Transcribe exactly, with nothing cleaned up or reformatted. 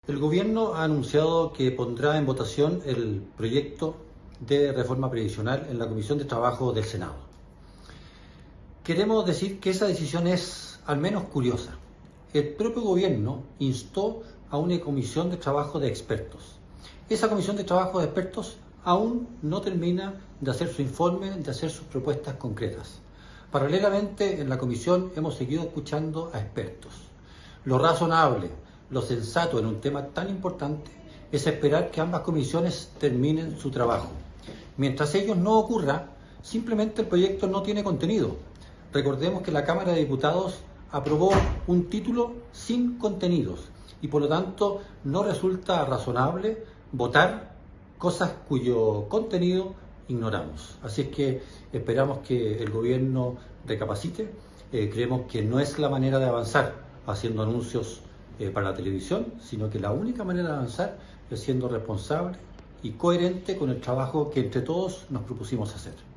El Gobierno ha anunciado que pondrá en votación el proyecto de reforma previsional en la Comisión de Trabajo del Senado. Queremos decir que esa decisión es al menos curiosa. El propio Gobierno instó a una comisión de trabajo de expertos. Esa comisión de trabajo de expertos aún no termina de hacer su informe, de hacer sus propuestas concretas. Paralelamente, en la comisión hemos seguido escuchando a expertos. Lo razonable, lo sensato en un tema tan importante es esperar que ambas comisiones terminen su trabajo. Mientras ello no ocurra, simplemente el proyecto no tiene contenido. Recordemos que la Cámara de Diputados aprobó un título sin contenidos y por lo tanto no resulta razonable votar cosas cuyo contenido ignoramos. Así es que esperamos que el gobierno recapacite. Eh, creemos que no es la manera de avanzar haciendo anuncios eh, para la televisión, sino que la única manera de avanzar es siendo responsable y coherente con el trabajo que entre todos nos propusimos hacer.